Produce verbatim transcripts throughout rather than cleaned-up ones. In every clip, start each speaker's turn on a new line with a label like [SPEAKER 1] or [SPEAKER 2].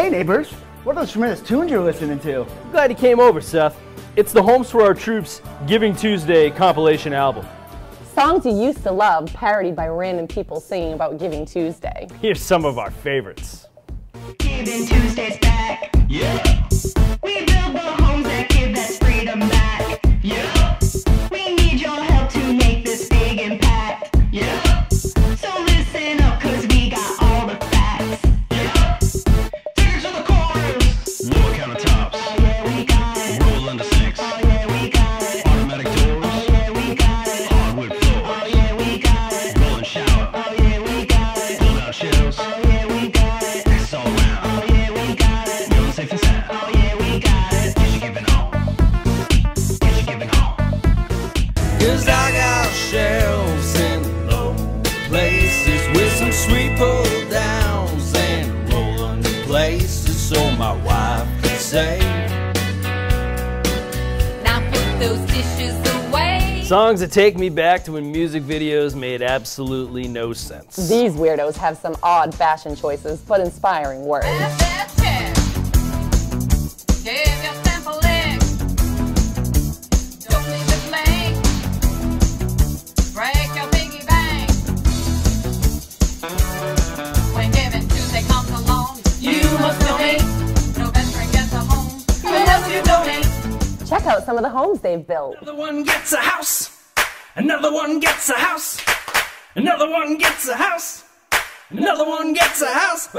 [SPEAKER 1] Hey neighbors, what are those tremendous tunes you're listening to?
[SPEAKER 2] I'm glad you came over, Seth. It's the Homes for Our Troops Giving Tuesday compilation album.
[SPEAKER 3] Songs you used to love, parodied by random people singing about Giving Tuesday.
[SPEAKER 2] Here's some of our favorites.
[SPEAKER 4] Giving Tuesday's back. Yeah. We build the homes that give that freedom back. Yeah. We need your help to make this big impact. Yeah. So listen up, cause we got all the facts. Yeah. Take it to the chorus. Lower countertops. Oh yeah, we got it. Roll under sinks. Oh yeah, we got it. Automatic doors. Oh yeah, we got it. Hardwood floors. Oh yeah, we got it. Rolling shower. Oh yeah, we got it. Pull out shelves. Oh yeah, we got it. It's all around. Oh yeah, we got it. Real safe and sound. Oh yeah, we got it. Get you giving on. Get you giving on.
[SPEAKER 5] Cause I got shelves in low places with some sweet pull downs and rolling places so my wife can say,
[SPEAKER 6] now put those dishes away.
[SPEAKER 2] Songs that take me back to when music videos made absolutely no sense.
[SPEAKER 3] These weirdos have some odd fashion choices, but inspiring words. Check out some of the homes they've built.
[SPEAKER 5] another one gets a house, another one gets a house, another one gets a house, another one gets a house.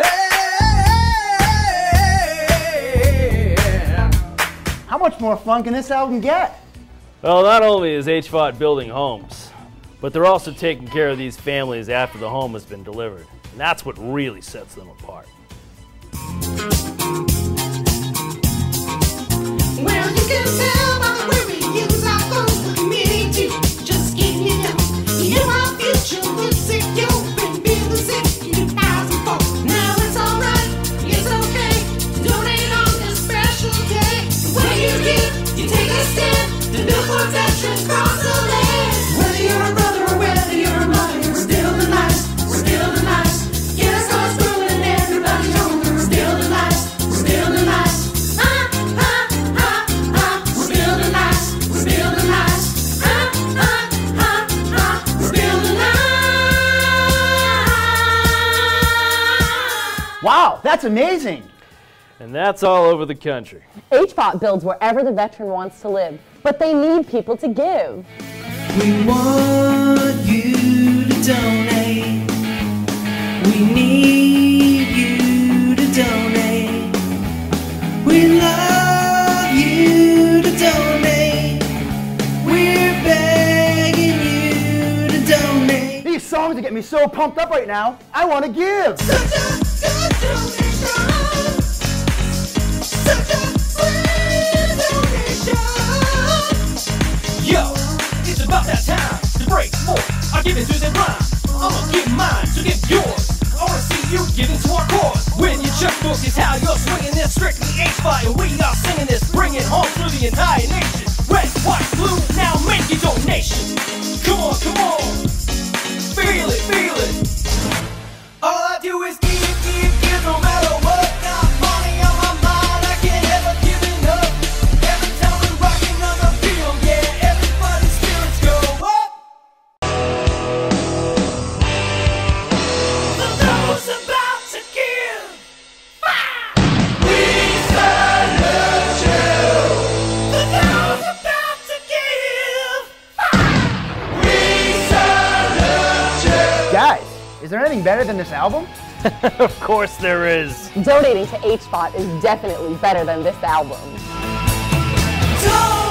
[SPEAKER 1] How much more fun can this album get?
[SPEAKER 2] Well, not only is H F O T building homes, but they're also taking care of these families after the home has been delivered. And that's what really sets them apart.
[SPEAKER 7] Well, you can tell by the way we use our phones for community. Just getting you know, you know our future looks secure. Been building since two thousand four. Now it's alright, it's okay to donate on this special day. When you give, you take a step to build for veterans across the land. Whether you're a brother or whether you're a mother, we're still the nice, we're still the nice. Get us all screwing and everybody's home. We're still the nice, we're still the nice.
[SPEAKER 1] Wow, that's amazing!
[SPEAKER 2] And that's all over the country.
[SPEAKER 3] H F O T builds wherever the veteran wants to live, but they need people to give.
[SPEAKER 5] We want you to donate. We need you to donate. We love you to donate. We're begging you to donate.
[SPEAKER 1] These songs that get me so pumped up right now, I want to give!
[SPEAKER 7] Such a good donation. Such a sweet donation.
[SPEAKER 5] Yo, it's about that time to break more. I give it to the rhyme. I'ma give mine, so give yours. I wanna see you giving to our cause. When your checkbook is how you're swinging this, strictly H F O T, and we are singing this, bring it home to the entire nation. Red, white, blue, now make your donation. Come on, come on, feel it, feel it. All I do is give, give, give, no matter what. Got money on my mind, I can't ever give enough. Every time we're rocking on the field, yeah, everybody's spirits go up. For those about to give, fire! We salute you. For those about to give, fire! We salute you.
[SPEAKER 1] Guys, is there anything better than this album?
[SPEAKER 2] Of course there is.
[SPEAKER 3] Donating to H F O T is definitely better than this album.
[SPEAKER 5] Don't